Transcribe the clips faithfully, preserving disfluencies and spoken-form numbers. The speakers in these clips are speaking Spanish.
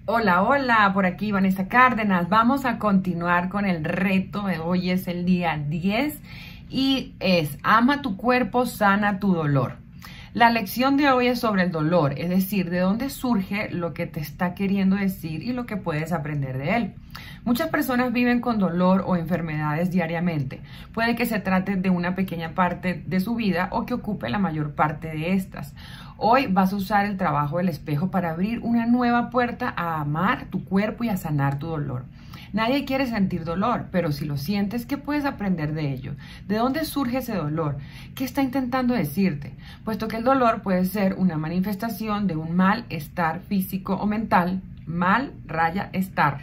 Hola, hola, por aquí Vanessa Cárdenas. Vamos a continuar con el reto. Hoy es el día diez y es ama tu cuerpo, sana tu dolor. La lección de hoy es sobre el dolor, es decir, de dónde surge lo que te está queriendo decir y lo que puedes aprender de él. Muchas personas viven con dolor o enfermedades diariamente. Puede que se trate de una pequeña parte de su vida o que ocupe la mayor parte de estas. Hoy vas a usar el trabajo del espejo para abrir una nueva puerta a amar tu cuerpo y a sanar tu dolor. Nadie quiere sentir dolor, pero si lo sientes, ¿qué puedes aprender de ello? ¿De dónde surge ese dolor? ¿Qué está intentando decirte? Puesto que el dolor puede ser una manifestación de un malestar físico o mental, mal raya estar.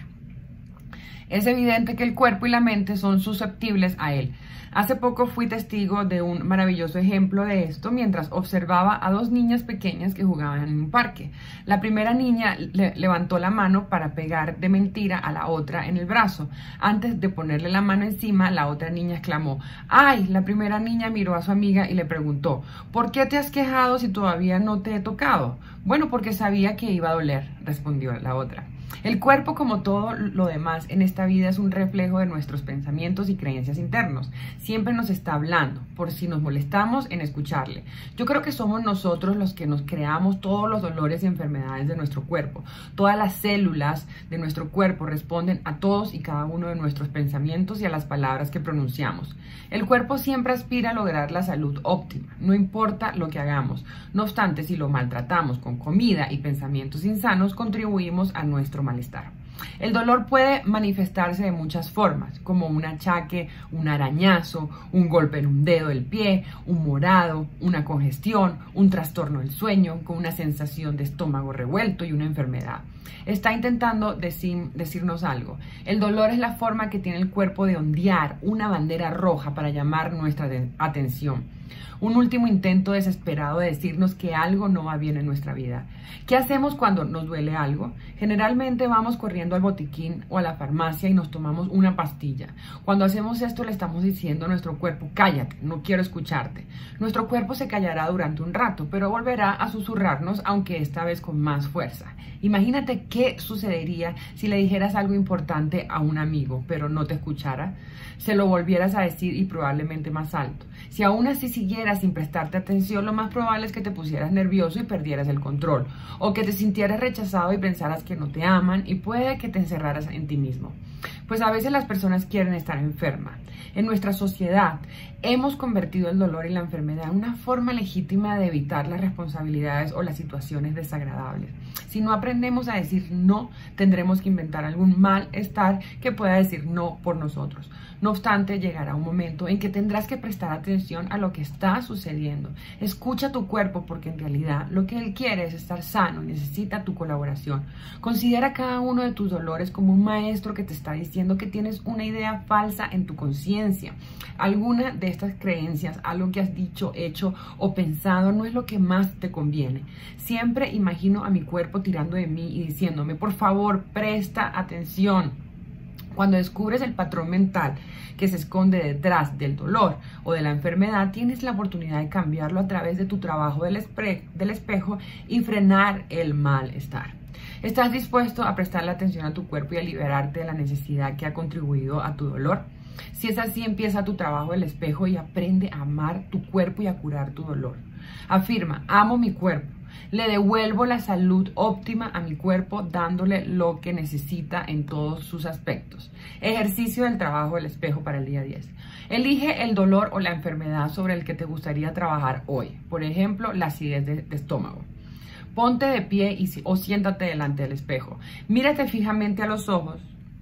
Es evidente que el cuerpo y la mente son susceptibles a él. Hace poco fui testigo de un maravilloso ejemplo de esto mientras observaba a dos niñas pequeñas que jugaban en un parque. La primera niña le levantó la mano para pegar de mentira a la otra en el brazo. Antes de ponerle la mano encima, la otra niña exclamó: ¡ay! La primera niña miró a su amiga y le preguntó: ¿por qué te has quejado si todavía no te he tocado? Bueno, porque sabía que iba a doler, respondió la otra. El cuerpo, como todo lo demás en esta vida, es un reflejo de nuestros pensamientos y creencias internos. Siempre nos está hablando, por si nos molestamos en escucharle. Yo creo que somos nosotros los que nos creamos todos los dolores y enfermedades de nuestro cuerpo. Todas las células de nuestro cuerpo responden a todos y cada uno de nuestros pensamientos y a las palabras que pronunciamos. El cuerpo siempre aspira a lograr la salud óptima, no importa lo que hagamos. No obstante, si lo maltratamos con comida y pensamientos insanos, contribuimos a nuestro malestar. El dolor puede manifestarse de muchas formas, como un achaque, un arañazo, un golpe en un dedo del pie, un morado, una congestión, un trastorno del sueño, con una sensación de estómago revuelto y una enfermedad. Está intentando decir, decirnos algo. El dolor es la forma que tiene el cuerpo de ondear una bandera roja para llamar nuestra atención. Un último intento desesperado de decirnos que algo no va bien en nuestra vida. ¿Qué hacemos cuando nos duele algo? Generalmente vamos corriendo al botiquín o a la farmacia y nos tomamos una pastilla. Cuando hacemos esto le estamos diciendo a nuestro cuerpo: cállate, no quiero escucharte. Nuestro cuerpo se callará durante un rato, pero volverá a susurrarnos, aunque esta vez con más fuerza. Imagínate qué sucedería si le dijeras algo importante a un amigo, pero no te escuchara. Se lo volvieras a decir y probablemente más alto. Si aún así siguieras sin prestarte atención, lo más probable es que te pusieras nervioso y perdieras el control, o que te sintieras rechazado y pensaras que no te aman, y puede que te encerraras en ti mismo. Pues a veces las personas quieren estar enfermas. En nuestra sociedad hemos convertido el dolor y la enfermedad en una forma legítima de evitar las responsabilidades o las situaciones desagradables. Si no aprendemos a decir no, tendremos que inventar algún malestar que pueda decir no por nosotros. No obstante, llegará un momento en que tendrás que prestar atención a lo que está sucediendo. Escucha tu cuerpo, porque en realidad lo que él quiere es estar sano y necesita tu colaboración. Considera cada uno de tus dolores como un maestro que te está diciendo que tienes una idea falsa en tu conciencia. Alguna de estas creencias, algo que has dicho, hecho o pensado, no es lo que más te conviene. Siempre imagino a mi cuerpo tirando de mí y diciéndome: por favor, presta atención. Cuando descubres el patrón mental que se esconde detrás del dolor o de la enfermedad, tienes la oportunidad de cambiarlo a través de tu trabajo del, del espejo y frenar el malestar. ¿Estás dispuesto a prestarle atención a tu cuerpo y a liberarte de la necesidad que ha contribuido a tu dolor? Si es así, empieza tu trabajo del espejo y aprende a amar tu cuerpo y a curar tu dolor. Afirma: amo mi cuerpo. Le devuelvo la salud óptima a mi cuerpo, dándole lo que necesita en todos sus aspectos. Ejercicio del trabajo del espejo para el día diez. Elige el dolor o la enfermedad sobre el que te gustaría trabajar hoy. Por ejemplo, la acidez de, de estómago. Ponte de pie y, o siéntate delante del espejo. Mírate fijamente a los ojos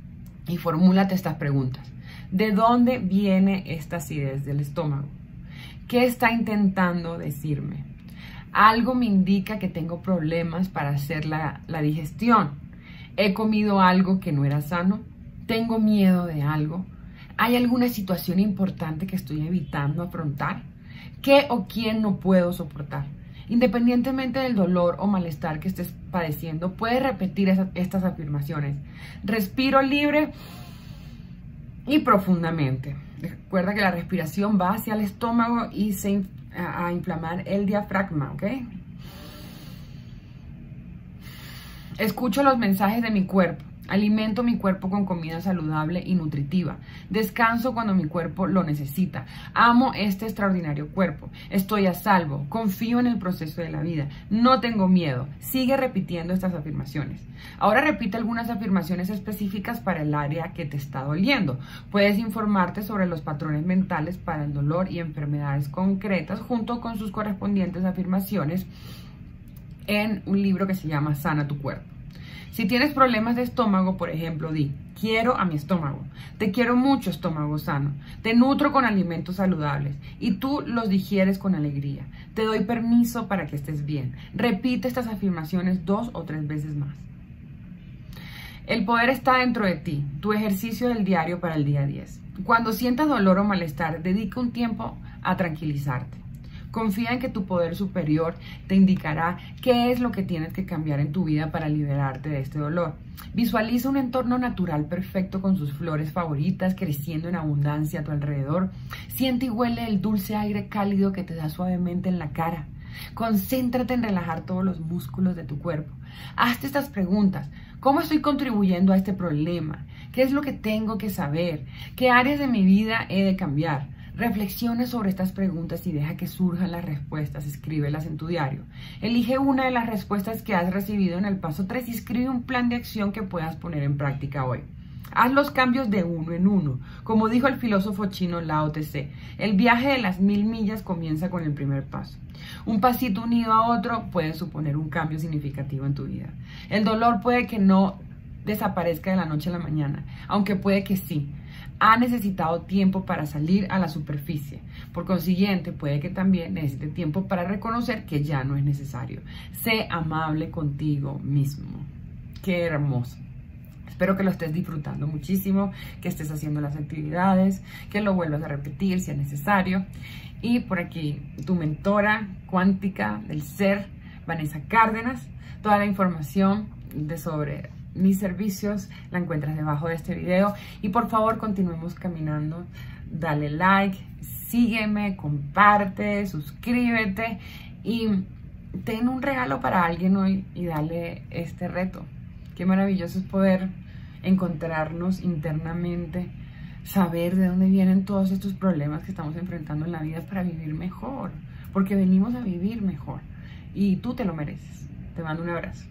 y formúlate estas preguntas. ¿De dónde viene esta acidez del estómago? ¿Qué está intentando decirme? Algo me indica que tengo problemas para hacer la, la digestión. ¿He comido algo que no era sano? ¿Tengo miedo de algo? ¿Hay alguna situación importante que estoy evitando afrontar? ¿Qué o quién no puedo soportar? Independientemente del dolor o malestar que estés padeciendo, puedes repetir esas, estas afirmaciones. Respiro libre y profundamente. Recuerda que la respiración va hacia el estómago y se a, a inflamar el diafragma, ¿ok? Escucho los mensajes de mi cuerpo. Alimento mi cuerpo con comida saludable y nutritiva. Descanso cuando mi cuerpo lo necesita. Amo este extraordinario cuerpo. Estoy a salvo. Confío en el proceso de la vida. No tengo miedo. Sigue repitiendo estas afirmaciones. Ahora repite algunas afirmaciones específicas para el área que te está doliendo. Puedes informarte sobre los patrones mentales para el dolor y enfermedades concretas junto con sus correspondientes afirmaciones en un libro que se llama Sana tu Cuerpo. Si tienes problemas de estómago, por ejemplo, di, quiero a mi estómago, te quiero mucho estómago sano, te nutro con alimentos saludables y tú los digieres con alegría. Te doy permiso para que estés bien. Repite estas afirmaciones dos o tres veces más. El poder está dentro de ti, tu ejercicio del diario para el día diez. Cuando sientas dolor o malestar, dedica un tiempo a tranquilizarte. Confía en que tu poder superior te indicará qué es lo que tienes que cambiar en tu vida para liberarte de este dolor. Visualiza un entorno natural perfecto con sus flores favoritas creciendo en abundancia a tu alrededor. Siente y huele el dulce aire cálido que te da suavemente en la cara. Concéntrate en relajar todos los músculos de tu cuerpo. Hazte estas preguntas. ¿Cómo estoy contribuyendo a este problema? ¿Qué es lo que tengo que saber? ¿Qué áreas de mi vida he de cambiar? Reflexiona sobre estas preguntas y deja que surjan las respuestas. Escríbelas en tu diario. Elige una de las respuestas que has recibido en el paso tres y escribe un plan de acción que puedas poner en práctica hoy. Haz los cambios de uno en uno. Como dijo el filósofo chino Lao Tse, el viaje de las mil millas comienza con el primer paso. Un pasito unido a otro puede suponer un cambio significativo en tu vida. El dolor puede que no desaparezca de la noche a la mañana, aunque puede que sí. Ha necesitado tiempo para salir a la superficie. Por consiguiente, puede que también necesite tiempo para reconocer que ya no es necesario. Sé amable contigo mismo. Qué hermoso. Espero que lo estés disfrutando muchísimo, que estés haciendo las actividades, que lo vuelvas a repetir si es necesario. Y por aquí, tu mentora cuántica del ser, Vanessa Cárdenas. Toda la información de sobre mis servicios la encuentras debajo de este video. Y por favor, continuemos caminando. Dale like, sígueme, comparte, suscríbete y ten un regalo para alguien hoy y dale este reto. Qué maravilloso es poder encontrarnos internamente, saber de dónde vienen todos estos problemas que estamos enfrentando en la vida para vivir mejor, porque venimos a vivir mejor y tú te lo mereces. Te mando un abrazo.